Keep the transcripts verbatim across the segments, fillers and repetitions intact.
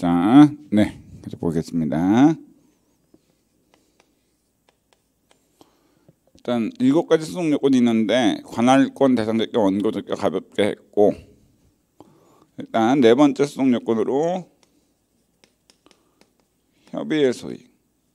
자, 네, 계속 보겠습니다. 일단 일곱 가지 수송 요건이 있는데 관할권, 대상적격, 원고적격 가볍게 했고, 일단 네 번째 수송 요건으로 협의의 소익.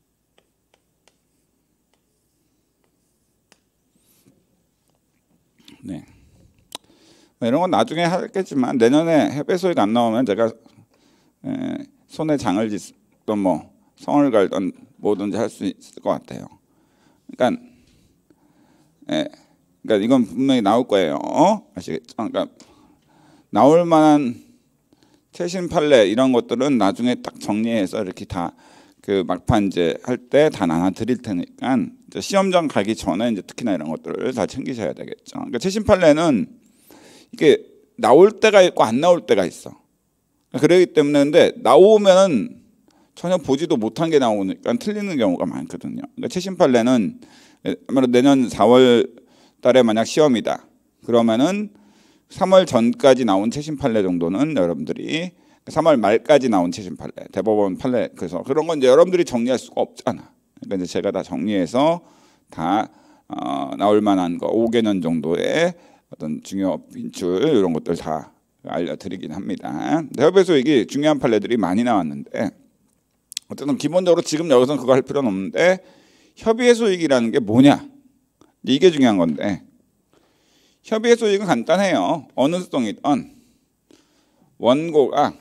네. 이런 건 나중에 하겠지만 내년에 협의 소익 안 나오면 제가 에, 손에 장을 짓던 뭐 성을 갈던 뭐든지 할 수 있을 것 같아요. 그러니까, 에, 그러니까 이건 분명히 나올 거예요. 어? 아시겠죠? 그러니까 나올 만한 최신 판례 이런 것들은 나중에 딱 정리해서 이렇게 다 그 막판 이제 할 때 다 나눠 드릴 테니까 이제 시험장 가기 전에 이제 특히나 이런 것들을 다 챙기셔야 되겠죠. 그러니까 최신 판례는 이게 나올 때가 있고 안 나올 때가 있어. 그러기 때문에 근데 나오면은 전혀 보지도 못한 게 나오니까 틀리는 경우가 많거든요. 그러니까 최신 판례는 아마도 내년 사월 달에 만약 시험이다. 그러면은 삼월 전까지 나온 최신 판례 정도는 여러분들이 삼월 말까지 나온 최신 판례, 대법원 판례, 그래서 그런 건 이제 여러분들이 정리할 수가 없잖아. 그러니까 이제 제가 다 정리해서 다 어, 나올 만한 거 오 개년 정도의 어떤 중요 빈출 이런 것들 다 알려드리긴 합니다. 협의 소익이 중요한 판례들이 많이 나왔는데 어쨌든 기본적으로 지금 여기서는 그거 할 필요는 없는데 협의의 소익이라는 게 뭐냐? 이게 중요한 건데 협의의 소익은 간단해요. 어느 수송이든 원고가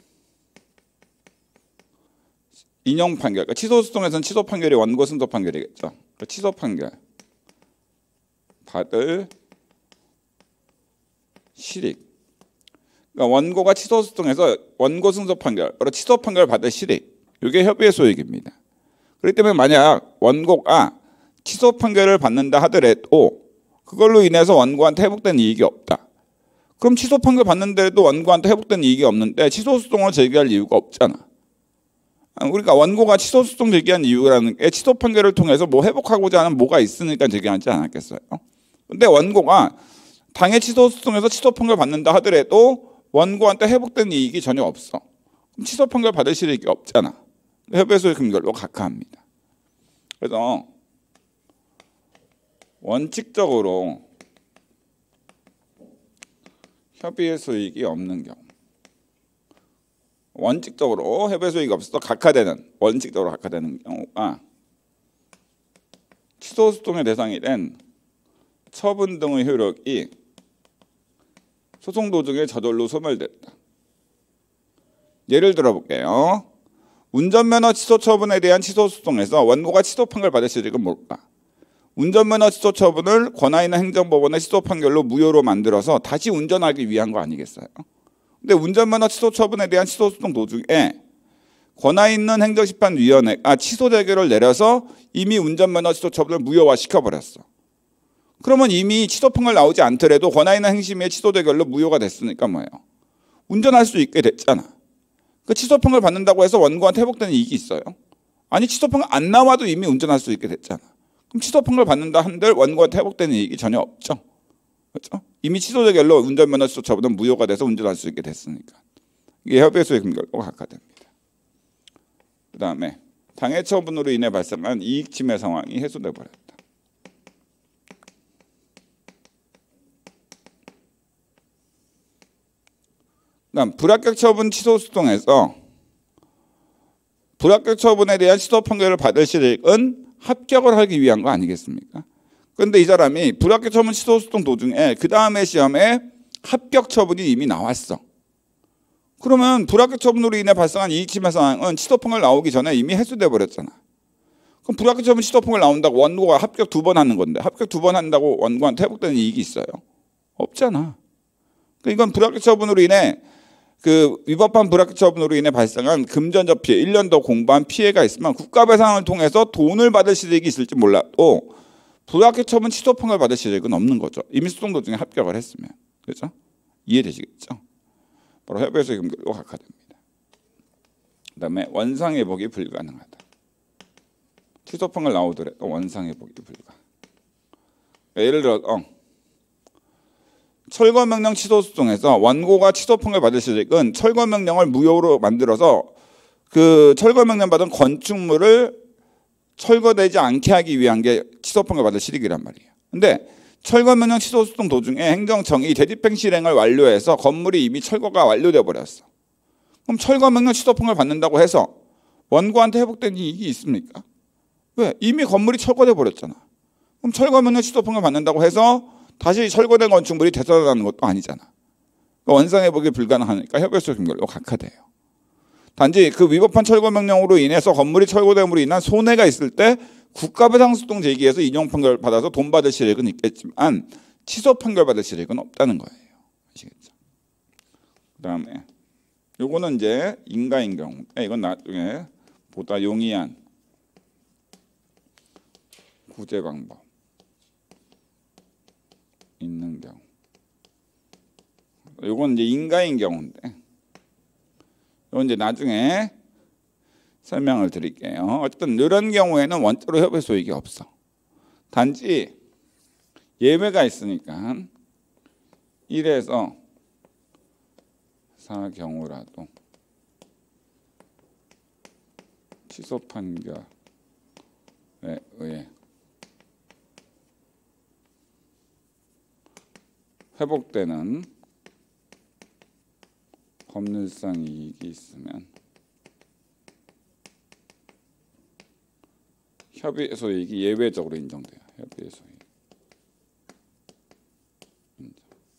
인용 판결, 그러니까 취소 수송에서는 취소 판결이 원고 승소 판결이겠죠. 그러니까 취소 판결 받을 실익. 그러니까 원고가 취소 수송에서 원고 승소 판결, 바로 취소 판결 받을 실익. 이게 협의의 소익입니다. 그렇기 때문에 만약 원고가 취소 판결을 받는다 하더라도 그걸로 인해서 원고한테 회복된 이익이 없다. 그럼 취소 판결 받는데도 원고한테 회복된 이익이 없는데 취소 수송을 제기할 이유가 없잖아. 그러니까 원고가 취소 수송 제기한 이유라는 게 취소 판결을 통해서 뭐 회복하고자 하는 뭐가 있으니까 제기하지 않았겠어요. 근데 원고가 당해 취소 수송에서 취소 판결 받는다 하더라도 원고한테 회복된 이익이 전혀 없어. 그럼 취소 판결 받을 실익이 없잖아. 협의 소익 금결로 각하합니다. 그래서 원칙적으로 협의의 소익이 없는 경우, 원칙적으로 협의 소익이 없어서 각하되는, 원칙적으로 각하되는 경우가 취소 수송의 대상이 된 처분 등의 효력이 소송 도중에 저절로 소멸됐다. 예를 들어 볼게요. 운전면허 취소 처분에 대한 취소 수송에서 원고가 취소 판결 받을 실익은 뭘까? 운전면허 취소 처분을 권한 있는 행정법원의 취소 판결로 무효로 만들어서 다시 운전하기 위한 거 아니겠어요? 근데 운전면허 취소 처분에 대한 취소 소송 도중에 권한 있는 행정심판위원회가 취소 재결을 내려서 이미 운전면허 취소 처분을 무효화 시켜버렸어. 그러면 이미 취소 판결 나오지 않더라도 권한 있는 행심의 취소 재결로 무효가 됐으니까 뭐예요? 운전할 수 있게 됐잖아. 그 취소 판결 받는다고 해서 원고한테 회복되는 이익이 있어요? 아니, 취소 판결 안 나와도 이미 운전할 수 있게 됐잖아. 그럼 취소 판결 받는다 한들 원고한테 회복되는 이익이 전혀 없죠. 그렇죠? 이미 취소 재결로 운전면허 취소 처분은 무효가 돼서 운전할 수 있게 됐으니까. 이게 협의의 소익 금결로 각하됩니다. 그 다음에 당해 처분으로 인해 발생한 이익 침해 상황이 해소돼 버렸다. 그다음 불합격 처분 취소 수송에서 불합격 처분에 대한 취소 판결을 받을 실익은 합격을 하기 위한 거 아니겠습니까? 그런데 이 사람이 불합격 처분 취소 수송 도중에 그 다음에 시험에 합격 처분이 이미 나왔어. 그러면 불합격 처분으로 인해 발생한 이익 침해 상황은 취소 판결 나오기 전에 이미 해소돼 버렸잖아. 그럼 불합격 처분 취소 판결 나온다고 원고가 합격 두 번 하는 건데 합격 두 번 한다고 원고한테 회복되는 이익이 있어요? 없잖아. 그러니까 이건 불합격 처분으로 인해 그 위법한 불합격 처분으로 인해 발생한 금전적 피해, 일 년 더 공부한 피해가 있으면 국가배상을 통해서 돈을 받을 실익이 있을지 몰라도 불합격 처분 취소 판결 받을 실익은 없는 거죠. 이미 수송 도중에 합격을 했으면. 그렇죠? 이해되시겠죠? 바로 협의의 소익 금결로 각하됩니다. 그다음에 원상회복이 불가능하다. 취소 판결 나오더라도 원상회복이 불가. 예를 들어 어. 철거명령 취소 수송에서 원고가 취소 판결 받을 실익은 철거명령을 무효로 만들어서 그 철거 명령 받은 건축물을 철거되지 않게 하기 위한 게 취소 판결 받을 실익이란 말이에요. 근데 철거 명령 취소 소송 도중에 행정청이 대집행 실행을 완료해서 건물이 이미 철거가 완료되어 버렸어. 그럼 철거 명령 취소 판결 받는다고 해서 원고한테 회복된 이익이 있습니까? 왜? 이미 건물이 철거돼 버렸잖아. 그럼 철거 명령 취소 판결 받는다고 해서 다시 철거된 건축물이 되살아나는 것도 아니잖아. 그러니까 원상 회복이 불가능하니까 협의소 결로 각하돼요. 단지 그 위법한 철거 명령으로 인해서 건물이 철거됨으로 인한 손해가 있을 때 국가배상소송 제기해서 인용 판결 받아서 돈 받을 실익은 있겠지만 취소 판결 받을 실익은 없다는 거예요. 아시겠죠? 그다음에 요거는 이제 인가인 경우. 이건 나중에 보다 용이한 구제 방법 있는 경우. 요건 이제 인가인 경우인데. 이건 이제 나중에 설명을 드릴게요. 어쨌든 이런 경우에는 원자로 협의 소익이 없어. 단지 예외가 있으니까 일에서 사 경우라도 취소 판결에 의해 회복되는 법률상 이익이 있으면 협의 소익이 예외적으로 인정돼요. 협의 소익. 인정.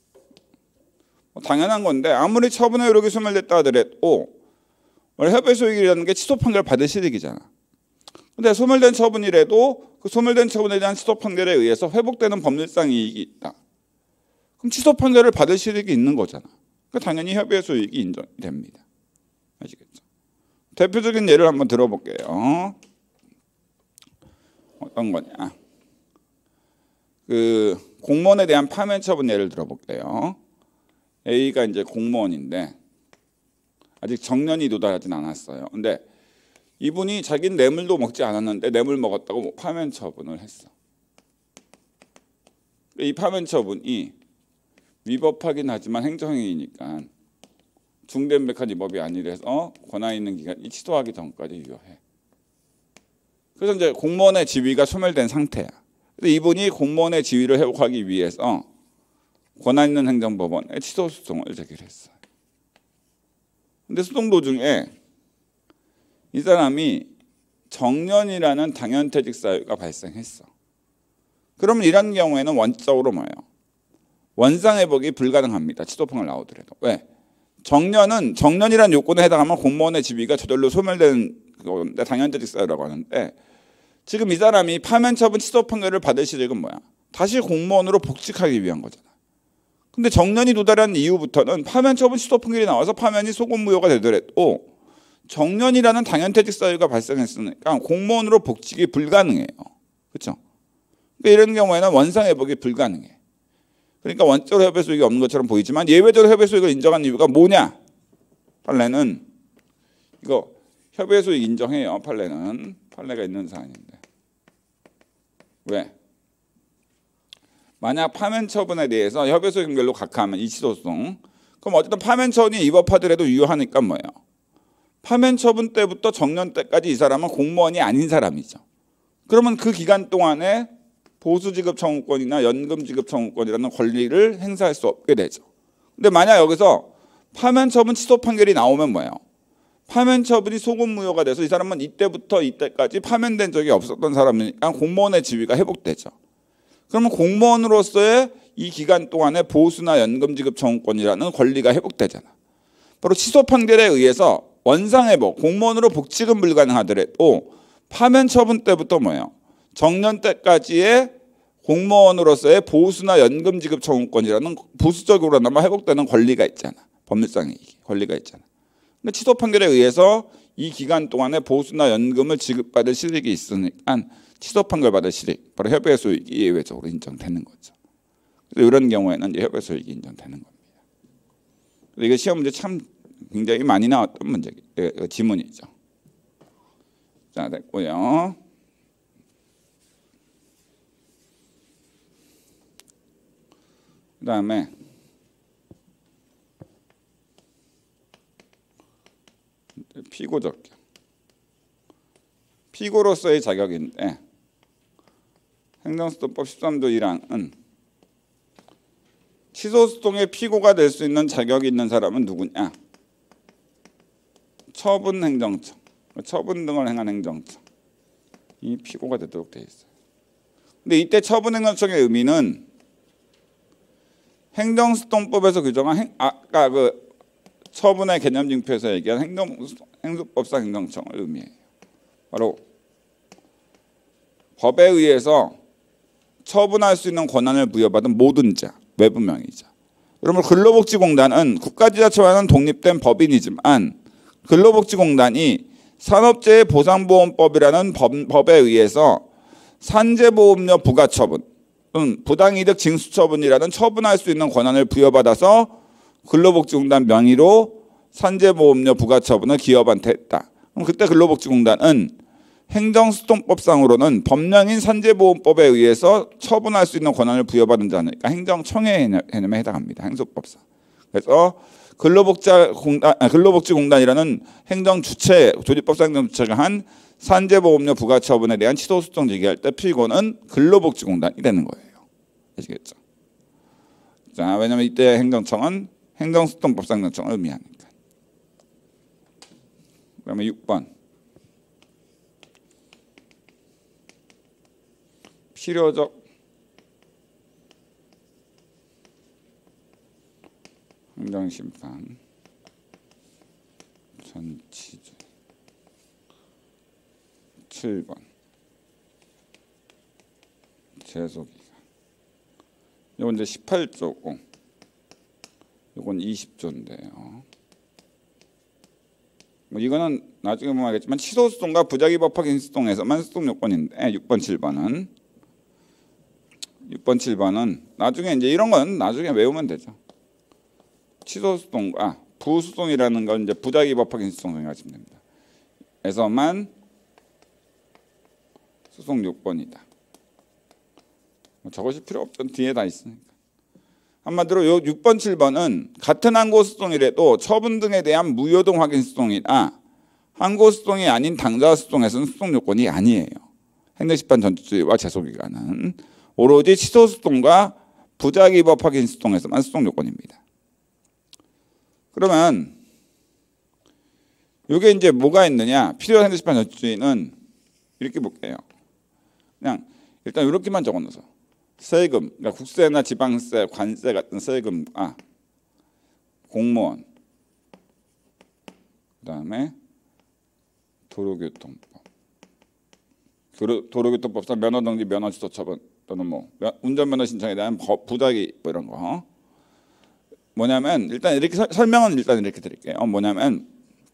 뭐 당연한 건데 아무리 처분의 효력이 소멸됐다 하더라도 원래 협의 소익이라는 게 취소 판결 받을 실익이잖아. 근데 소멸된 처분이라도 그 소멸된 처분에 대한 취소 판결에 의해서 회복되는 법률상 이익이 있다. 그럼 취소 판결을 받을 실익이 있는 거잖아. 그러니까 당연히 협의 소익이 인정됩니다. 아시겠죠? 대표적인 예를 한번 들어볼게요. 어떤 거냐? 그 공무원에 대한 파면 처분 예를 들어볼게요. A가 이제 공무원인데 아직 정년이 도달하진 않았어요. 근데 이분이 자기는 뇌물도 먹지 않았는데 뇌물 먹었다고 파면 처분을 했어. 이 파면 처분이 위법하긴 하지만 행정행위니까 중대인백한 위법이 아니라서 권한 있는 기간이 취소하기 전까지 유효해. 그래서 이제 공무원의 지위가 소멸된 상태야. 그래서 이분이 공무원의 지위를 회복하기 위해서 권한 있는 행정법원에 취소 소송을 제기했어요. 근데 소송 도중에 이 사람이 정년이라는 당연퇴직 사유가 발생했어. 그러면 이런 경우에는 원칙적으로 뭐예요? 원상회복이 불가능합니다. 취소판결 나오더라도. 왜? 정년은 정년이라는 요건에 해당하면 공무원의 지위가 저절로 소멸되는 건데 당연퇴직 사유라고 하는데 지금 이 사람이 파면 처분 취소 판결을 받을 실익은 뭐야? 다시 공무원으로 복직하기 위한 거잖아. 근데 정년이 도달한 이후부터는 파면 처분 취소 판결이 나와서 파면이 소급무효가 되더라도 정년이라는 당연퇴직 사유가 발생했으니까 공무원으로 복직이 불가능해요. 그렇죠? 그러니까 이런 경우에는 원상회복이 불가능해. 그러니까 원적으로 협의 소익이 없는 것처럼 보이지만 예외적으로 협의 소익을 인정한 이유가 뭐냐? 판례는 이거 협의 소익 인정해요. 판례는 판례가 있는 사안인데 왜? 만약 파면 처분에 대해서 협의 소익 결로 각하하면 이 취소소송 그럼 어쨌든 파면 처분이 위법하더라도 유효하니까 뭐예요? 파면 처분 때부터 정년 때까지 이 사람은 공무원이 아닌 사람이죠. 그러면 그 기간 동안에 보수지급 청구권이나 연금지급 청구권이라는 권리를 행사할 수 없게 되죠. 근데 만약 여기서 파면 처분 취소 판결이 나오면 뭐예요? 파면 처분이 소급무효가 돼서 이 사람은 이때부터 이때까지 파면된 적이 없었던 사람이니까 공무원의 지위가 회복되죠. 그러면 공무원으로서의 이 기간 동안에 보수나 연금지급 청구권이라는 권리가 회복되잖아. 바로 취소 판결에 의해서 원상회복, 공무원으로 복직은 불가능하더라도 파면 처분 때부터 뭐예요? 정년 때까지의 공무원으로서의 보수나 연금지급 청구권이라는 보수적으로나마 회복되는 권리가 있잖아. 법률상의 권리가 있잖아. 근데 취소 판결에 의해서 이 기간 동안에 보수나 연금을 지급받을 실익이 있으니까 취소 판결 받을 실익, 바로 협의 소익이 예외적으로 인정되는 거죠. 그래서 이런 경우에는 이제 협의 소익이 인정되는 겁니다. 이게 시험 문제 참 굉장히 많이 나왔던 문제, 지문이죠. 자, 됐고요. 그 다음에 피고적격. 피고로서의 자격인데 행정소송법 십삼 조 일 항은 취소소송의 피고가 될 수 있는 자격이 있는 사람은 누구냐? 처분행정청, 처분 등을 행한 행정청, 이 피고가 되도록 되어 있어요. 근데 이때 처분행정청의 의미는 행정소송법에서 규정한 행, 아까 그 처분의 개념 징표에서 얘기한 행정, 행소법상 행정청을 의미해요. 바로 법에 의해서 처분할 수 있는 권한을 부여받은 모든 자, 외부 명의자. 여러분, 근로복지공단은 국가지자체와는 독립된 법인이지만 근로복지공단이 산업재해 보상보험법이라는 법, 법에 의해서 산재보험료 부과처분 또는 부당이득 징수처분이라는 처분할 수 있는 권한을 부여받아서 근로복지공단 명의로 산재보험료 부과처분을 기업한테 했다. 그럼 그때 근로복지공단은 행정소송법상으로는 법령인 산재보험법에 의해서 처분할 수 있는 권한을 부여받은 자니까 행정청의 개념에 해당합니다. 행소법상. 그래서 근로복지공단, 근로복지공단이라는 행정주체, 조직법상 행정주체가 한 산재보험료 부과처분에 대한 취소소송 제기할 때 피고는 근로복지공단이 되는 거예요. 아시겠죠? 자, 왜냐하면 이때 행정청은 행정소송법상 행정청을 의미하니까. 그러면 육 번. 필요적 행정심판 전치주 칠 번 제소기간. 이건 이제 십팔 조고 이건 이십 조인데요. 뭐 이거는 나중에 보면 알겠지만 취소소송과 부작위법확인소송에서만 소송 요건인데 육 번, 칠 번은 육 번, 칠 번은 나중에 이제 이런 건 나중에 외우면 되죠. 취소소송과 부소송이라는 건 이제 부작위법확인소송 생각하시면 됩니다. 에서만 소송 요건이다. 저것이 필요 없죠. 뒤에 다 있으니까. 한마디로 요 육 번, 칠 번은 같은 항고소송이라도 처분 등에 대한 무효동 확인소송이나 항고소송이 아닌 당사소송에서는 소송 요건이 아니에요. 행정심판 전치주와 제소기간은 오로지 취소소송과 부작위법 확인소송에서만 소송 요건입니다. 그러면 이게 이제 뭐가 있느냐? 필요한 행정심판 전치주의는 이렇게 볼게요. 그냥 일단 이렇게만 적어놓어서 세금, 그러니까 국세나 지방세, 관세 같은 세금과 공무원, 그다음에 도로교통법, 도로, 도로교통법상 면허정지, 면허취소 처분 또는 뭐 운전면허 신청에 대한 부작위 뭐 이런 거 뭐냐면 일단 이렇게 서, 설명은 일단 이렇게 드릴게요. 뭐냐면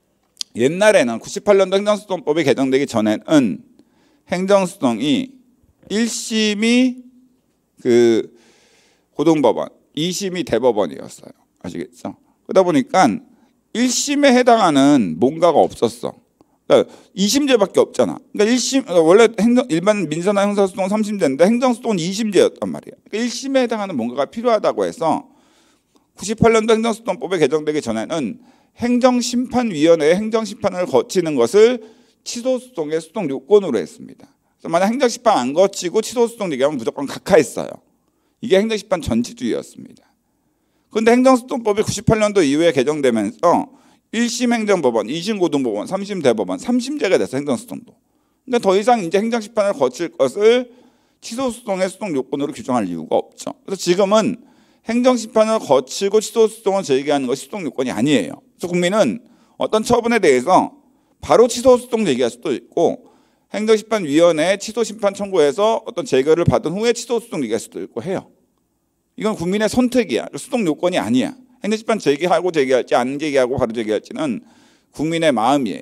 옛날에는 구십팔 년도 행정소송법이 개정되기 전에는 행정소송이 일 심이 그 고등법원, 이 심이 대법원이었어요. 아시겠죠? 그러다 보니까 일 심에 해당하는 뭔가가 없었어. 그러니까 이 심제밖에 없잖아. 그러니까 일 심 원래 행정, 일반 민사나 형사소송은 삼 심제인데 행정소송은 이 심제였단 말이야. 그러니까 일 심에 해당하는 뭔가가 필요하다고 해서 구십팔 년도 행정소송법이 개정되기 전에는 행정심판위원회의 행정심판을 거치는 것을 취소소송의 소송 요건으로 했습니다. 만약 행정심판 안 거치고 취소소송 얘기하면 무조건 각하했어요. 이게 행정심판 전치주의였습니다. 그런데 행정소송법이 구십팔 년도 이후에 개정되면서 일 심 행정법원, 이 심 고등법원, 삼 심 대법원, 삼 심제가 됐어 행정소송도. 그러니까 더 이상 이제 행정심판을 거칠 것을 취소소송의 소송 요건으로 규정할 이유가 없죠. 그래서 지금은 행정심판을 거치고 취소소송을 제기하는 것이 소송 요건이 아니에요. 그래서 국민은 어떤 처분에 대해서 바로 취소소송 제기할 수도 있고 행정심판위원회에 취소심판 청구해서 어떤 재결을 받은 후에 취소소송 얘기할 수도 있고 해요. 이건 국민의 선택이야. 소송 요건이 아니야. 행정심판 제기하고 제기할지 안 제기하고 바로 제기할지는 국민의 마음이에요.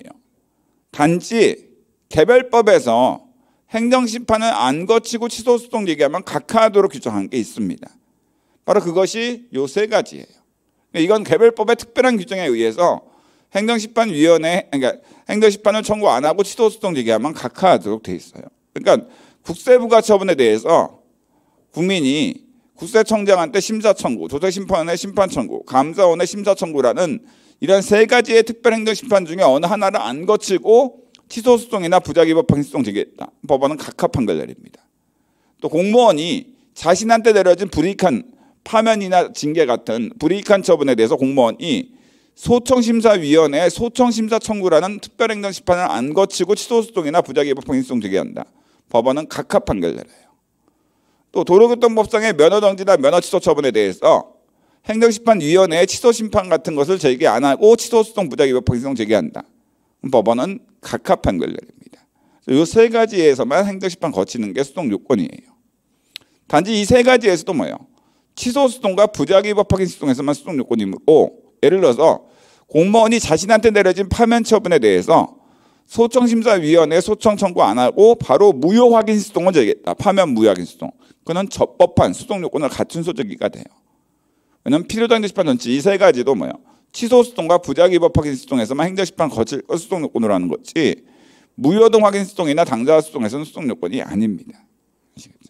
단지 개별법에서 행정심판을 안 거치고 취소소송 얘기하면 각하하도록 규정한 게 있습니다. 바로 그것이 요 세 가지예요. 이건 개별법의 특별한 규정에 의해서 행정심판위원회, 그러니까 행정심판을 청구 안 하고 취소소송 제기하면 각하하도록 돼 있어요. 그러니까 국세부가 처분에 대해서 국민이 국세청장한테 심사 청구, 조세심판원의 심판 청구, 감사원의 심사 청구라는 이런 세 가지의 특별행정심판 중에 어느 하나를 안 거치고 취소 소송이나 부작위 위법 확인소송 제기했다. 법원은 각하 판결 내립니다. 또 공무원이 자신한테 내려진 불이익한 파면이나 징계 같은 불이익한 처분에 대해서 공무원이 소청심사위원회에 소청심사 청구라는 특별행정심판을 안 거치고 취소소송이나 부작위 위법 확인소송 제기한다. 법원은 각하 판결 내려요. 또 도로교통법상의 면허정지나 면허취소 처분에 대해서 행정심판위원회에 취소심판 같은 것을 제기 안 하고 취소소송 부작위 위법 확인소송 제기한다. 법원은 각하 판결 내립니다. 이 세 가지에서만 행정심판 거치는 게 소송 요건이에요. 단지 이 세 가지에서도 뭐예요? 취소소송과 부작위 위법 확인소송에서만 소송 요건이 있고, 예를 들어서 공무원이 자신한테 내려진 파면 처분에 대해서 소청심사위원회 소청 청구 안 하고 바로 무효 확인 소송을 제기했다. 파면 무효 확인 소송. 그는 적법한 소송 요건을 갖춘 소재기가 돼요. 왜냐하면 필요도 행정심판 전체 이 세 가지도 뭐예요? 취소 소송과 부작위 위법 확인 소송에서만 행정심판 거칠 것 소송 요건으로 하는 거지, 무효동 확인 소송이나 당사자 소송에서는 소송 요건이 아닙니다. 아시겠죠?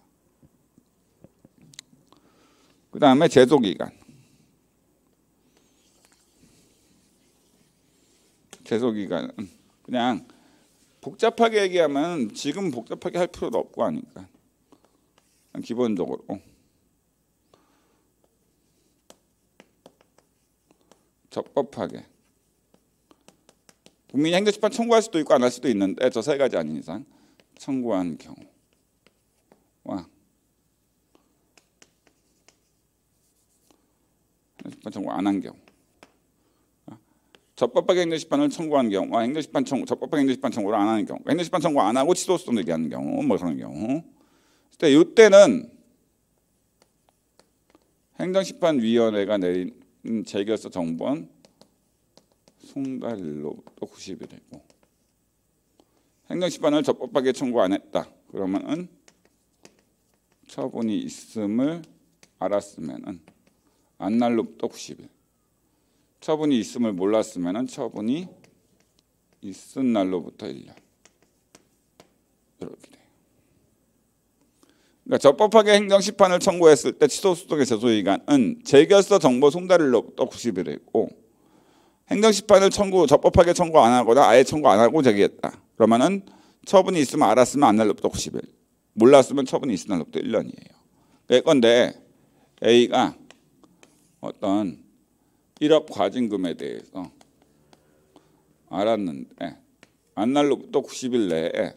그 다음에 제소기간. 제소기간은 그냥 복잡하게 얘기하면 지금 복잡하게 할 필요도 없고 하니까 기본적으로 적법하게 국민이 행정심판 청구할 수도 있고 안 할 수도 있는데 저 세 가지 아닌 이상 청구한 경우와 행정심판 청구 안 한 경우, 적법하게 행정심판을 청구한 경우와 행정심판 청구, 적법하게 행정심판 청구를 안 하는 경우, 행정심판 청구 안 하고 취소소송 얘기하는 경우, 뭐 그런 경우. 그때 이때는 행정심판위원회가 내린 재결서 정본 송달일로부터 구십 일이고, 행정심판을 적법하게 청구 안 했다. 그러면은 처분이 있음을 알았으면은 안날로부터 구십 일. 처분이 있음을 몰랐으면 처분이 있은 날로부터 일 년. 이렇게 돼요. 그러니까 적법하게 행정심판을 청구했을 때 취소소송의 제소기간은 재결서 정보 송달일로부터 구십 일이고, 행정심판을 청구, 적법하게 청구 안 하거나 아예 청구 안 하고 제기했다. 그러면은 처분이 있으면 알았으면 안날로부터 구십 일, 몰랐으면 처분이 있은 날로부터 일 년이에요. 예컨대 A가 어떤 일억 과징금에 대해서 알았는데 안날로부터 구십 일 내에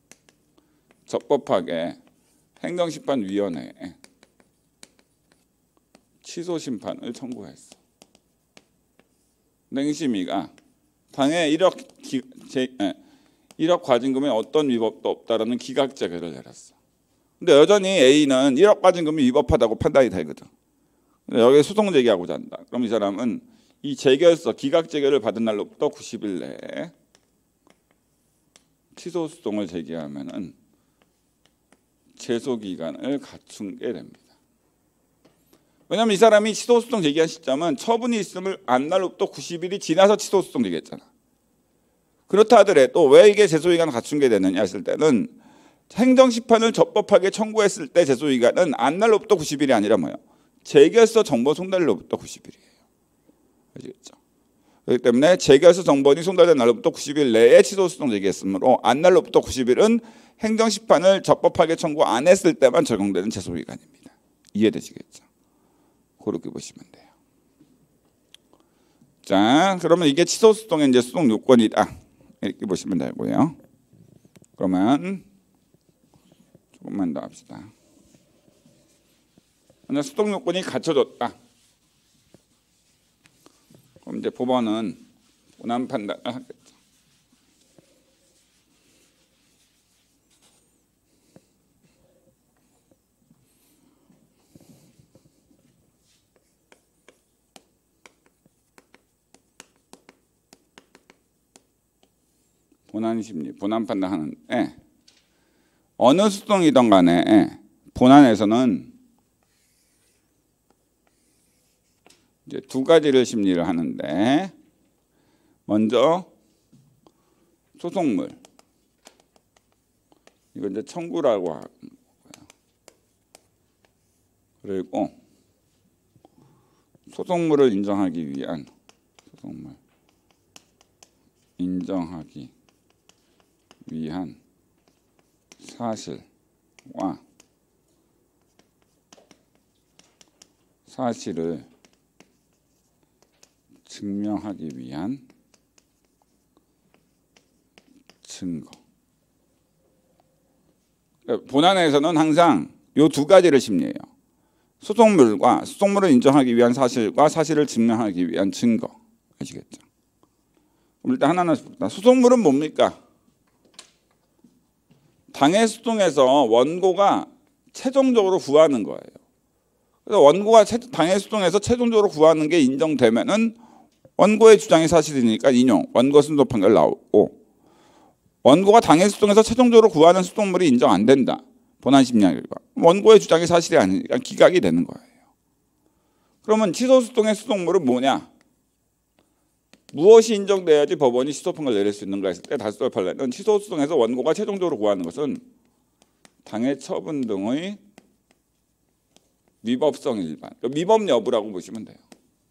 적법하게 행정심판위원회에 취소심판을 청구했어. 행심위가 당해 일억, 기, 제, 에, 일억 과징금에 어떤 위법도 없다라는 기각재결을 내렸어. 근데 여전히 A는 일억 과징금이 위법하다고 판단이 되거든. 여기에 소송 제기하고자 한다. 그럼 이 사람은 이 재결서, 기각 재결을 받은 날로부터 구십 일 내에 취소 소송을 제기하면은 제소 기간을 갖춘 게 됩니다. 왜냐하면 이 사람이 취소 소송 제기한 시점은 처분이 있음을 안 날로부터 구십 일이 지나서 취소 소송 제기했잖아. 그렇다 하더라도 왜 이게 제소 기간을 갖춘 게 되느냐 했을 때는 행정심판을 적법하게 청구했을 때 제소 기간은 안 날로부터 구십 일이 아니라 뭐예요? 재결서 정보 송달로부터 구십 일이에요. 아시겠죠? 그렇기 때문에 재결서 정본이 송달된 날로부터 구십 일 내에 취소소송 제기했으므로 안 날로부터 구십 일은 행정심판을 적법하게 청구 안 했을 때만 적용되는 제소기간입니다. 이해되시겠죠? 그렇게 보시면 돼요. 자, 그러면 이게 취소소송의 이제 소송 요건이다. 이렇게 보시면 되고요. 그러면 조금만 더 합시다. 소송 요건이 갖춰졌다. 그럼 이제 법원은 원한 판단을 하겠죠. 본안 심리, 본안 판단하는데 어느 소송이든 간에 본안에서는 이제 두 가지를 심리를 하는데, 먼저 소송물, 이거 이제 청구라고 하는 거예요. 그리고 소송물을 인정하기 위한 소송물 인정하기 위한 사실과 사실을 증명하기 위한 증거. 본안에서는 항상 이 두 가지를 심리해요. 소송물과 소송물을 인정하기 위한 사실과 사실을 증명하기 위한 증거. 아시겠죠? 그럼 일단 하나하나씩 봅시다. 소송물은 뭡니까? 당해 소송에서 원고가 최종적으로 구하는 거예요. 그래서 원고가 당해 소송에서 최종적으로 구하는 게 인정되면은 원고의 주장이 사실이니까 인용, 원고 승소 판결 나오고, 원고가 당해 소송에서 최종적으로 구하는 소송물이 인정 안 된다. 본안 심리학 결과. 원고의 주장이 사실이 아니니까 기각이 되는 거예요. 그러면 취소 소송의 소송물은 뭐냐? 무엇이 인정돼야지 법원이 취소 판결을 내릴 수 있는가 했을 때 다수의 판례는 취소 소송에서 원고가 최종적으로 구하는 것은 당해 처분 등의 위법성 일반, 위법 여부라고 보시면 돼요.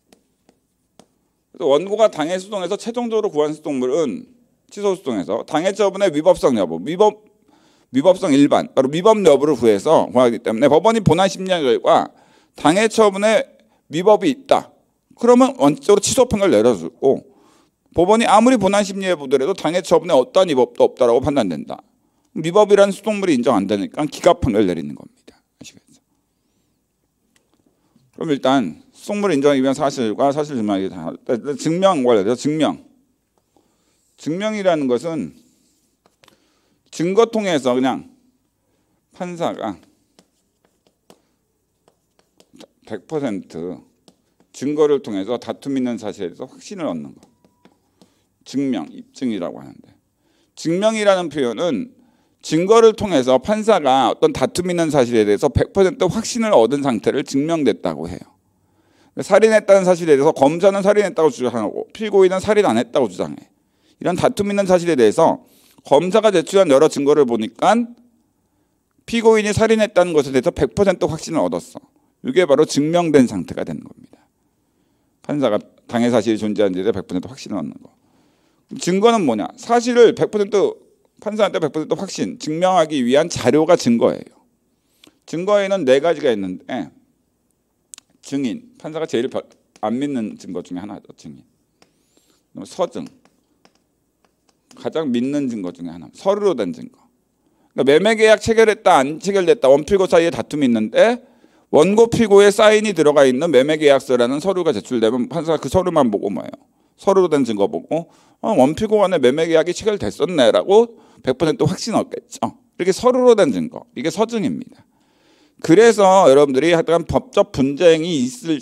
그래서 원고가 당해 소송에서 최종적으로 구한 소송물은 취소 소송에서 당해 처분의 위법성 여부, 위법 위법성 일반, 바로 위법 여부를 구해서 구하기 때문에 법원이 본안 심리학 결과 당해 처분에 위법이 있다. 그러면 원칙적으로 취소 판결을 내려주고, 법원이 아무리 본안 심리해 보더라도 당해 처분에 어떠한 위법도 없다라고 판단된다. 위법이라는 소송물이 인정 안 되니까 기각 판결을 내리는 겁니다. 아시겠죠? 그럼 일단 소송물을 인정하기 위한 사실과 사실 증명하기 다 증명 관련해서 증명. 증명이라는 것은 증거 통해서 그냥 판사가 백 퍼센트 증거를 통해서 다툼 있는 사실에 대해서 확신을 얻는 거. 증명, 입증이라고 하는데, 증명이라는 표현은 증거를 통해서 판사가 어떤 다툼 있는 사실에 대해서 백 퍼센트 확신을 얻은 상태를 증명됐다고 해요. 살인했다는 사실에 대해서 검사는 살인했다고 주장하고 피고인은 살인 안 했다고 주장해. 이런 다툼 있는 사실에 대해서 검사가 제출한 여러 증거를 보니까 피고인이 살인했다는 것에 대해서 백 퍼센트 확신을 얻었어. 이게 바로 증명된 상태가 되는 겁니다. 판사가 당해 사실이 존재하는 데에 백 퍼센트 확신을 얻는 거. 증거는 뭐냐? 사실을 백 퍼센트 판사한테 백 퍼센트 확신, 증명하기 위한 자료가 증거예요. 증거에는 네 가지가 있는데, 증인, 판사가 제일 안 믿는 증거 중에 하나죠. 증인. 서증, 가장 믿는 증거 중에 하나, 서류로 된 증거. 그러니까 매매계약 체결했다 안 체결됐다, 원피고 사이에 다툼이 있는데 원고 피고의 사인이 들어가 있는 매매계약서라는 서류가 제출되면 판사가 그 서류만 보고 뭐예요? 서류로 된 증거 보고 어, 원피고 간에 매매계약이 체결됐었네라고 백 퍼센트 확신 얻겠죠. 이렇게 서류로 된 증거, 이게 서증입니다. 그래서 여러분들이 하여간 법적 분쟁이 있을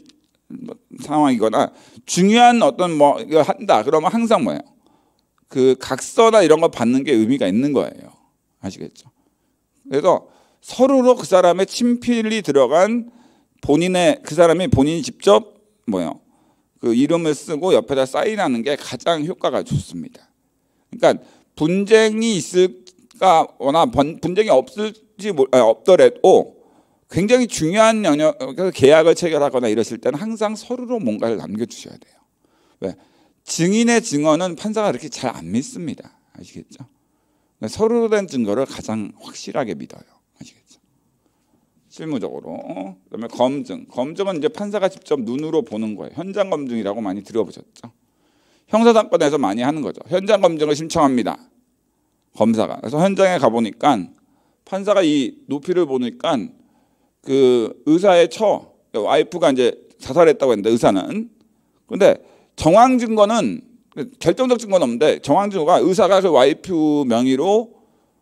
상황이거나 중요한 어떤 뭐 이거 한다 그러면 항상 뭐예요? 그 각서나 이런 거 받는 게 의미가 있는 거예요. 아시겠죠? 그래서 서류로 그 사람의 친필이 들어간 본인의, 그 사람이 본인이 직접 뭐요? 그 이름을 쓰고 옆에다 사인하는 게 가장 효과가 좋습니다. 그러니까 분쟁이 있을까거나 분쟁이 없을지 없더라도 굉장히 중요한 영역에서 계약을 체결하거나 이러실 때는 항상 서류로 뭔가를 남겨주셔야 돼요. 왜? 증인의 증언은 판사가 그렇게 잘 안 믿습니다. 아시겠죠? 서류로 된 증거를 가장 확실하게 믿어요. 아시겠죠? 실무적으로. 그다음에 검증. 검증은 이제 판사가 직접 눈으로 보는 거예요. 현장 검증이라고 많이 들어보셨죠? 형사사건에서 많이 하는 거죠. 현장 검증을 신청합니다. 검사가. 그래서 현장에 가보니까 판사가 이 높이를 보니까 그 의사의 처, 와이프가 이제 자살했다고 했는데 의사는. 근데 정황 증거는 결정적 증거는 없는데 정황 증거가 의사가 그 와이프 명의로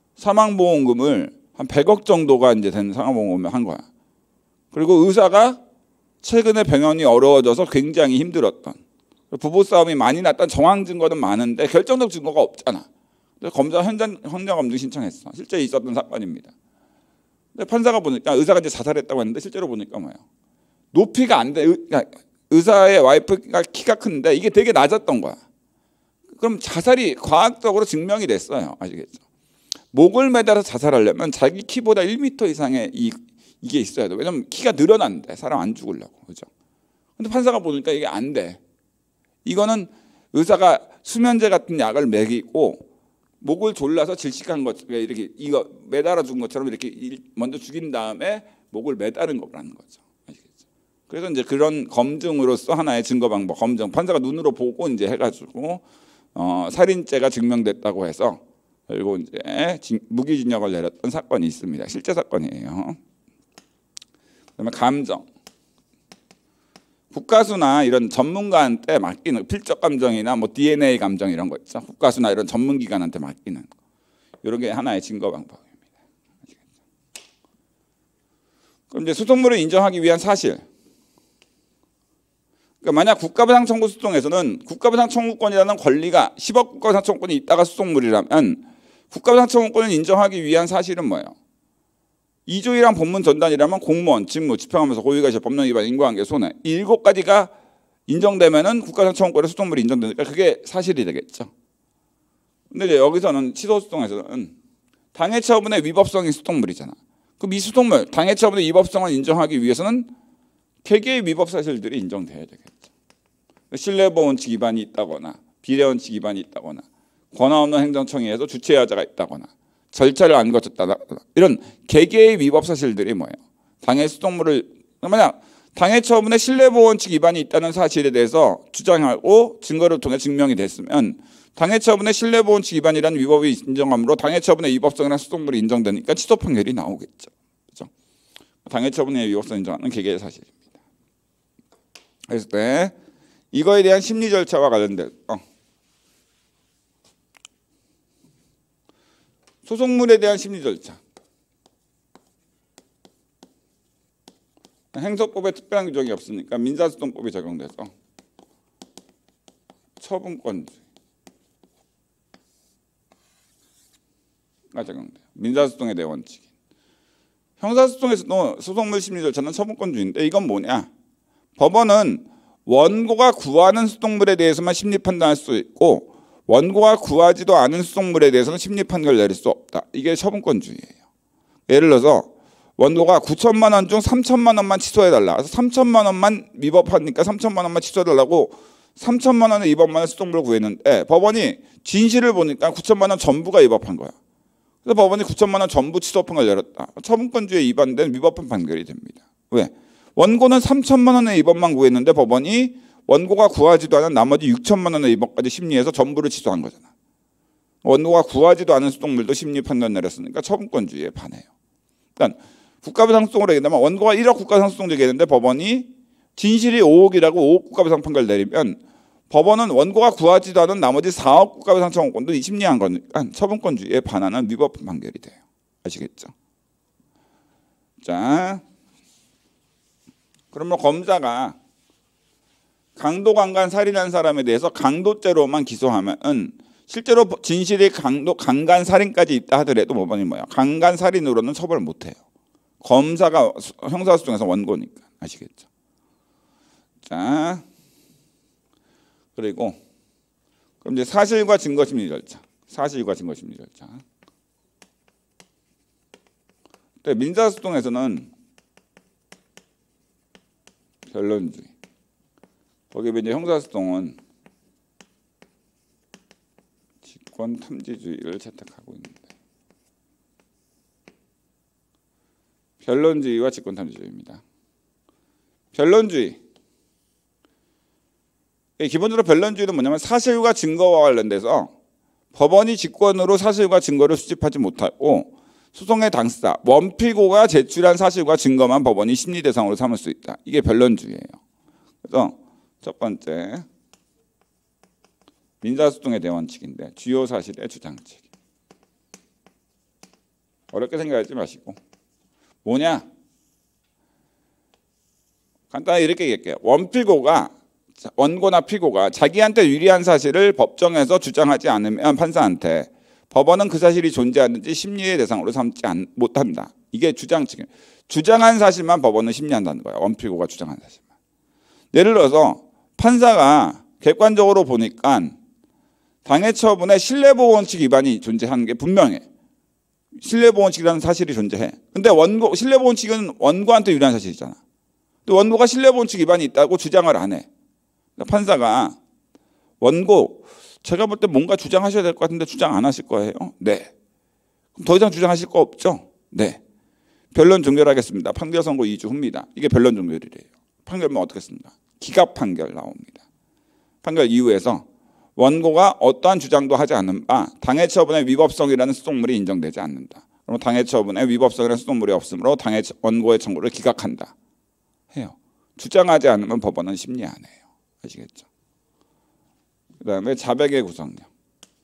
사망보험금을 한 백억 정도가 이제 된 사망보험금을 한 거야. 그리고 의사가 최근에 병원이 어려워져서 굉장히 힘들었던, 부부싸움이 많이 났던 정황 증거는 많은데 결정적 증거가 없잖아. 그래서 검사 현장 현장 검증 신청했어. 실제 있었던 사건입니다. 근데 판사가 보니까 의사가 이제 자살했다고 했는데 실제로 보니까 뭐예요? 높이가 안 돼. 그러니까 의사의 와이프가 키가 큰데 이게 되게 낮았던 거야. 그럼 자살이 과학적으로 증명이 됐어요. 아시겠죠? 목을 매달아서 자살하려면 자기 키보다 일 미터 이상의 이, 이게 있어야 돼. 왜냐면 키가 늘어난대. 사람 안 죽으려고. 그죠? 근데 판사가 보니까 이게 안 돼. 이거는 의사가 수면제 같은 약을 먹이고 목을 졸라서 질식한 것, 이렇게 이거 매달아 준 것처럼 이렇게 먼저 죽인 다음에 목을 매다른 거라는 거죠. 아시겠죠? 그래서 이제 그런 검증으로서 하나의 증거 방법, 검증 판사가 눈으로 보고 이제 해가지고 어, 살인죄가 증명됐다고 해서 그리고 이제 무기징역을 내렸던 사건이 있습니다. 실제 사건이에요. 그다음에 감정. 국가수나 이런 전문가한테 맡기는 필적 감정이나 뭐 디엔에이 감정 이런 거 있죠. 국가수나 이런 전문기관한테 맡기는 거. 이런 게 하나의 증거 방법입니다. 그럼 이제 수송물을 인정하기 위한 사실. 그러니까 만약 국가배상 청구 소송에서는 국가배상 청구권이라는 권리가 십억 국가배상 청구권이 있다가 수송물이라면 국가배상 청구권을 인정하기 위한 사실은 뭐예요? 이 조이랑 본문 전단이라면 공무원, 직무, 집행하면서 고의가 법령 위반, 인과관계, 손해 이 일곱 가지가 인정되면은 국가배상 청구권의 수송물이 인정되니까 그게 사실이 되겠죠. 근데 이제 여기서는 취소 소송에서는 당해 처분의 위법성이 수송물이잖아. 그럼 이 수송물 당해 처분의 위법성을 인정하기 위해서는 개개의 위법 사실들이 인정돼야 되겠죠. 신뢰보호 원칙 위반이 있다거나 비례 원칙 위반이 있다거나 권한 없는 행정청의에서 주체하자가 있다거나 절차를 안 거쳤다 이런 개개의 위법 사실들이 뭐예요? 당해 수송물을 만약 당해 처분에 신뢰보호 원칙 위반이 있다는 사실에 대해서 주장하고 증거를 통해 증명이 됐으면 당해 처분에 신뢰보호 원칙 위반이라는 위법이 인정함으로 당해 처분의 위법성이나 수송물이 인정되니까 취소 판결이 나오겠죠. 그렇죠? 당해 처분의 위법성 인정하는 개개의 사실입니다. 그랬을 때 이거에 대한 심리 절차와 관련된 어. 소송물에 대한 심리 절차. 행소법에 특별한 규정이 없으니까 민사소송법이 적용돼서 처분권주의가 적용돼요. 민사소송에 대한 원칙이. 형사소송에서도 소송물 심리 절차는 처분권주의인데 이건 뭐냐? 법원은 원고가 구하는 수송물에 대해서만 심리 판단할 수 있고 원고가 구하지도 않은 수송물에 대해서는 심리 판결을 내릴 수 없다. 이게 처분권주의예요. 예를 들어서 원고가 구천만 원 중 삼천만 원만 취소해달라. 그래서 삼천만 원만 위법하니까 삼천만 원만 취소해달라고 삼천만 원의 위법만의 수송물을 구했는데 법원이 진실을 보니까 구천만 원 전부가 위법한 거야. 그래서 법원이 구천만 원 전부 취소 판결을 내렸다. 처분권주의에 위반된 위법한 판결이 됩니다. 왜? 원고는 삼천만 원의 위법만 구했는데 법원이 원고가 구하지도 않은 나머지 육천만 원의 위법까지 심리해서 전부를 취소한 거잖아. 원고가 구하지도 않은 수송물도 심리 판단 내렸으니까 처분권주의에 반해요. 일단 국가배상 소송으로 얘기하면 원고가 일억 국가배상 소송 제기했는데 법원이 진실이 오억이라고 오억 국가배상 판결을 내리면 법원은 원고가 구하지도 않은 나머지 사억 국가배상 청구권도 심리한 거니까 처분권주의에 반하는 위법 판결이 돼요. 아시겠죠? 자, 그러면 검사가 강도 강간 살인한 사람에 대해서 강도죄로만 기소하면 실제로 진실이 강도 강간 살인까지 있다 하더라도 법원이 뭐야? 강간 살인으로는 처벌을 못 해요. 검사가 형사소송에서 원고니까. 아시겠죠? 자, 그리고 그럼 이제 사실과 증거 심리 절차. 사실과 증거 심리 절차. 민사소송에서는 변론주의. 거기에 이제 형사소송은 직권 탐지주의를 채택하고 있는데 변론주의와 직권 탐지주의입니다. 변론주의. 기본적으로 변론주의는 뭐냐면 사실과 증거와 관련돼서 법원이 직권으로 사실과 증거를 수집하지 못하고 소송의 당사자, 원피고가 제출한 사실과 증거만 법원이 심리 대상으로 삼을 수 있다. 이게 변론주의예요. 그래서 첫 번째 민사소송의 대원칙인데 주요 사실의 주장책. 어렵게 생각하지 마시고 뭐냐? 간단히 이렇게 얘기할게요. 원피고가 원고나 피고가 자기한테 유리한 사실을 법정에서 주장하지 않으면 판사한테 법원은 그 사실이 존재하는지 심리의 대상으로 삼지 못한다. 이게 주장칙이에요. 주장한 사실만 법원은 심리한다는 거예요. 원피고가 주장한 사실만. 예를 들어서 판사가 객관적으로 보니까 당해 처분에 신뢰보호 원칙 위반이 존재하는 게 분명해. 신뢰보호 원칙이라는 사실이 존재해. 근데 원고 신뢰보호 원칙은 원고한테 유리한 사실이잖아. 근데 원고가 신뢰보호 원칙 위반이 있다고 주장을 안 해. 그러니까 판사가 원고 제가 볼 때 뭔가 주장하셔야 될 것 같은데 주장 안 하실 거예요? 네. 그럼 더 이상 주장하실 거 없죠? 네. 변론 종결하겠습니다. 판결 선고 이 주 후입니다. 이게 변론 종결이래요. 판결문 어떻게 씁니까? 기각 판결 나옵니다. 판결 이후에서 원고가 어떠한 주장도 하지 않는 바 당해 처분의 위법성이라는 수동물이 인정되지 않는다. 그럼 당해 처분의 위법성이라는 수동물이 없으므로 당해 원고의 청구를 기각한다 해요. 주장하지 않으면 법원은 심리 안 해요. 아시겠죠? 그 다음에 자백의 구성력.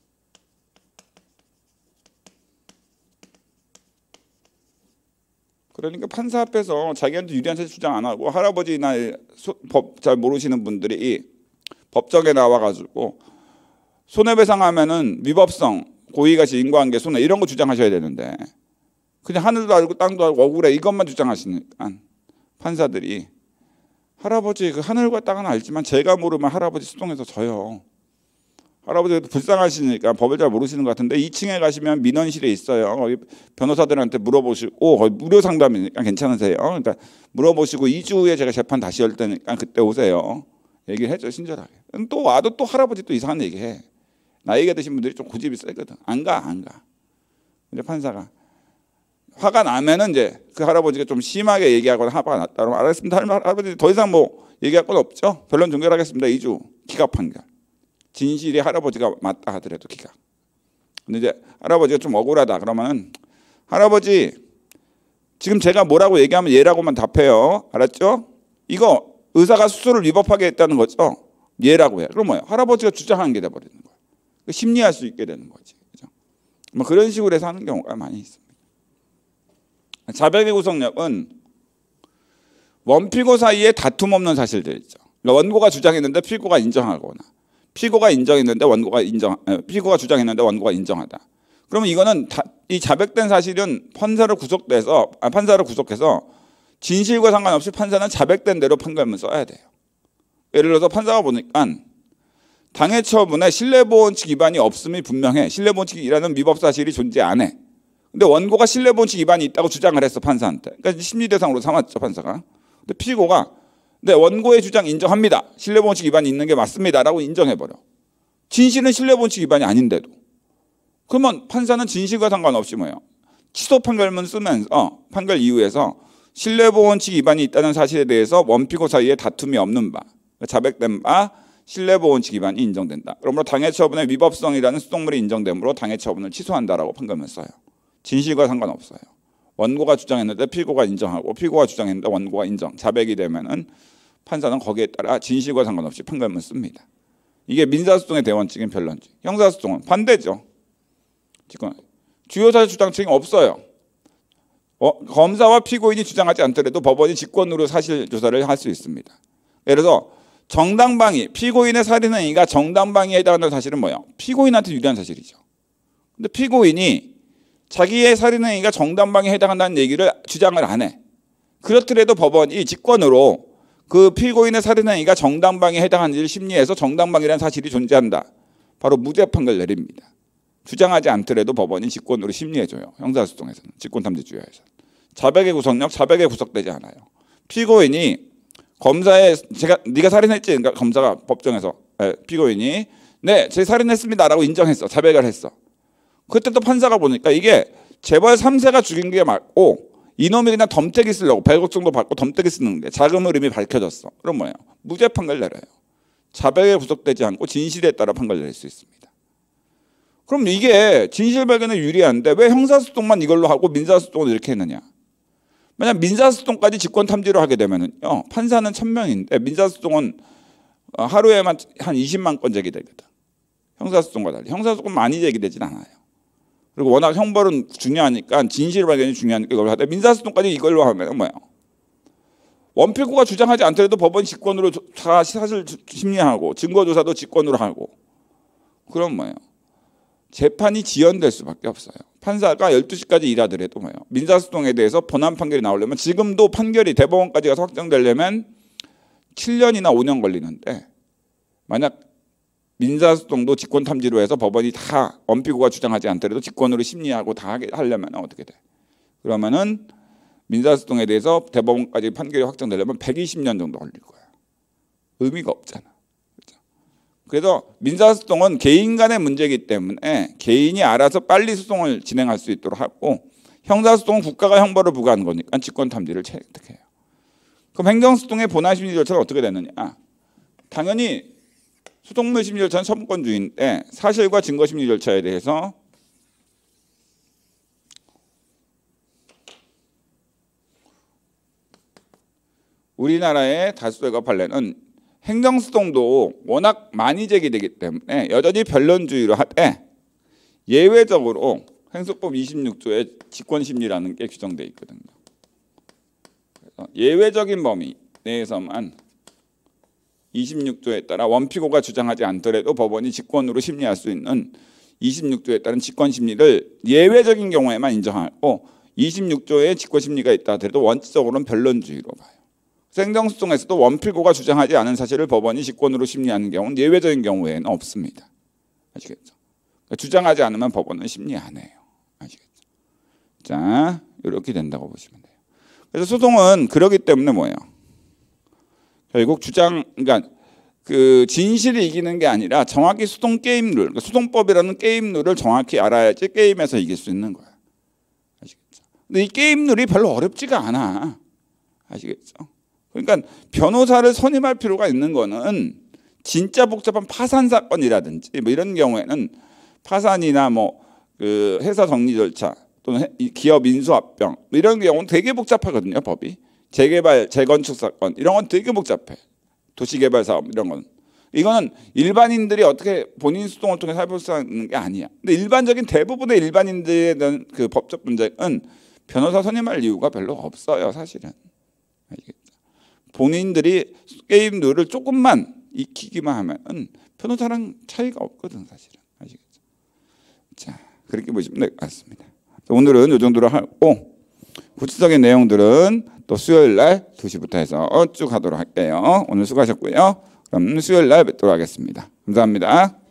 그러니까 판사 앞에서 자기한테 유리한 사실 주장 안 하고 할아버지나 법 잘 모르시는 분들이 법정에 나와가지고 손해배상하면은 위법성, 고의가시, 인과관계, 손해 이런 거 주장하셔야 되는데 그냥 하늘도 알고 땅도 알고 억울해 이것만 주장하시니까 판사들이 할아버지 그 하늘과 땅은 알지만 제가 모르면 할아버지 수동에서 져요. 할아버지가 불쌍하시니까 법을 잘 모르시는 것 같은데 이 층에 가시면 민원실에 있어요. 변호사들한테 물어보시고 거의 무료 상담이니까 괜찮으세요. 그러니까 물어보시고 이 주 후에 제가 재판 다시 열 테니까 그때 오세요. 얘기를 해줘 친절하게. 또 와도 또 할아버지 또 이상한 얘기해. 나이가 드신 분들이 좀 고집이 세거든. 안 가, 안 가. 근데 판사가 화가 나면은 이제 그 할아버지가 좀 심하게 얘기하거나 화가 났다 그러면 알겠습니다. 할아버지 더 이상 뭐 얘기할 건 없죠. 변론 종결하겠습니다. 이 주 기각 판결. 진실이 할아버지가 맞다 하더라도 기각. 근데 이제 할아버지가 좀 억울하다 그러면은 할아버지 지금 제가 뭐라고 얘기하면 얘라고만 답해요. 알았죠? 이거 의사가 수술을 위법하게 했다는 거죠. 얘라고 해. 그럼 뭐예요? 할아버지가 주장하는 게 돼버리는 거예요. 심리할 수 있게 되는 거지. 그죠? 뭐 그런 식으로 해서 하는 경우가 많이 있습니다. 자백의 구성력은 원피고 사이에 다툼 없는 사실들이죠. 원고가 주장했는데 피고가 인정하거나 피고가 인정했는데 원고가 인정, 피고가 주장했는데 원고가 인정하다. 그러면 이거는 다, 이 자백된 사실은 판사를 구속돼서 아, 판사를 구속해서 진실과 상관없이 판사는 자백된 대로 판결문 써야 돼요. 예를 들어서 판사가 보니까 당해 처분에 신뢰보호원칙 위반이 없음이 분명해. 신뢰보호원칙이라는 위법 사실이 존재 안 해. 근데 원고가 신뢰보호원칙 위반이 있다고 주장을 했어 판사한테. 그러니까 심리 대상으로 삼았죠 판사가. 근데 피고가 네, 원고의 주장 인정합니다. 신뢰보호원칙 위반이 있는 게 맞습니다라고 인정해버려. 진실은 신뢰보호원칙 위반이 아닌데도. 그러면 판사는 진실과 상관없이 뭐예요? 취소 판결문 쓰면서 판결 이후에서 신뢰보호원칙 위반이 있다는 사실에 대해서 원피고 사이에 다툼이 없는 바, 자백된 바 신뢰보호원칙 위반이 인정된다. 그러므로 당해 처분의 위법성이라는 수동물이 인정되므로 당해 처분을 취소한다라고 판결문 써요. 진실과 상관없어요. 원고가 주장했는데 피고가 인정하고 피고가 주장했는데 원고가 인정. 자백이 되면은 판사는 거기에 따라 진실과 상관없이 판결문 씁니다. 이게 민사소송의 대원칙인 변론칙. 형사소송은 반대죠. 지금 주요 사실 주장 책임 없어요. 어, 검사와 피고인이 주장하지 않더라도 법원이 직권으로 사실 조사를 할 수 있습니다. 예를 들어서 정당방위, 피고인의 살인행위가 정당방위에 해당하는 사실은 뭐예요? 피고인한테 유리한 사실이죠. 근데 피고인이 자기의 살인행위가 정당방위에 해당한다는 얘기를 주장을 안 해. 그렇더라도 법원이 직권으로 그 피고인의 살인행위가 정당방위에 해당하는지를 심리해서 정당방위라는 사실이 존재한다. 바로 무죄 판결 내립니다. 주장하지 않더라도 법원이 직권으로 심리해줘요. 형사소송에서는, 직권탐지주의에서는. 자백의 구속력, 자백에 구속되지 않아요. 피고인이 검사에 제가 네가 살인했지? 그러니까 검사가 법정에서 에, 피고인이 네, 제 살인했습니다라고 인정했어. 자백을 했어. 그때 또 판사가 보니까 이게 재벌 삼 세가 죽인 게 맞고 이놈이 그냥 덤태기 쓰려고 백억 정도 받고 덤태기 쓰는데 자금 흐름이 밝혀졌어. 그럼 뭐예요? 무죄 판결 내려요. 자백에 구속되지 않고 진실에 따라 판결 낼 수 있습니다. 그럼 이게 진실 발견에 유리한데 왜 형사소송만 이걸로 하고 민사소송은 이렇게 했느냐? 만약 민사소송까지 직권탐지로 하게 되면은요, 판사는 천 명인데 민사소송은 하루에만 한 이십만 건 제기되거든. 형사소송과 달리. 형사소송은 많이 제기되진 않아요. 그리고 워낙 형벌은 중요하니까 진실 발견이 중요하니까 이걸 하되 민사소송까지 이걸로 하면 뭐예요? 원피고가 주장하지 않더라도 법원 직권으로 다 사실 심리하고 증거조사도 직권으로 하고 그럼 뭐예요? 재판이 지연될 수밖에 없어요. 판사가 열두 시까지 일하더라도 뭐예요? 민사소송에 대해서 본안 판결이 나오려면 지금도 판결이 대법원까지 가서 확정되려면 칠 년이나 오 년 걸리는데 만약 민사소송도 직권탐지로 해서 법원이 다 원피고가 주장하지 않더라도 직권으로 심리하고 다 하게 하려면 어떻게 돼? 그러면은 민사소송에 대해서 대법원까지 판결이 확정되려면 백이십 년 정도 걸릴 거야. 의미가 없잖아. 그렇죠? 그래서 민사소송은 개인 간의 문제이기 때문에 개인이 알아서 빨리 소송을 진행할 수 있도록 하고, 형사소송은 국가가 형벌을 부과하는 거니까 직권탐지를 채택해요. 그럼 행정소송의 본안심리 절차는 어떻게 되느냐? 당연히 소송물 심리 절차는 처분권주의인데 사실과 증거심리 절차에 대해서 우리나라의 다수의 판례는 행정소송도 워낙 많이 제기되기 때문에 여전히 변론주의로 하되 예외적으로 행소법 이십육 조에 직권심리라는 게 규정되어 있거든요. 그래서 예외적인 범위 내에서만 이십육 조에 따라 원피고가 주장하지 않더라도 법원이 직권으로 심리할 수 있는 이십육 조에 따른 직권심리를 예외적인 경우에만 인정하고, 이십육 조에 직권심리가 있다 하더라도 원칙적으로는 변론주의로 봐요. 행정소송에서도 원피고가 주장하지 않은 사실을 법원이 직권으로 심리하는 경우는 예외적인 경우에는 없습니다. 아시겠죠? 그러니까 주장하지 않으면 법원은 심리 안 해요. 아시겠죠? 자, 이렇게 된다고 보시면 돼요. 그래서 소송은 그러기 때문에 뭐예요? 결국 주장, 그러니까 그 진실이 이기는 게 아니라 정확히 소송 게임 룰, 그러니까 소송법이라는 게임 룰을 정확히 알아야지 게임에서 이길 수 있는 거야. 아시겠죠? 근데 이 게임 룰이 별로 어렵지가 않아. 아시겠죠? 그러니까 변호사를 선임할 필요가 있는 거는 진짜 복잡한 파산 사건이라든지 뭐 이런 경우에는 파산이나 뭐 그 회사 정리 절차 또는 기업 인수합병 뭐 이런 경우는 되게 복잡하거든요, 법이. 재개발, 재건축 사건 이런 건 되게 복잡해. 도시개발 사업 이런 건. 이거는 일반인들이 어떻게 본인 소송을 통해서 해볼 수 있는 게 아니야. 근데 일반적인 대부분의 일반인들에 대한 그 법적 문제는 변호사 선임할 이유가 별로 없어요, 사실은. 알겠죠? 본인들이 게임 룰을 조금만 익히기만 하면 변호사랑 차이가 없거든, 사실은. 아시겠죠? 자, 그렇게 보시면 될 것 같습니다. 오늘은 이 정도로 하고 구체적인 내용들은 또 수요일 날 두 시부터 해서 쭉 하도록 할게요. 오늘 수고하셨고요. 그럼 수요일 날 뵙도록 하겠습니다. 감사합니다.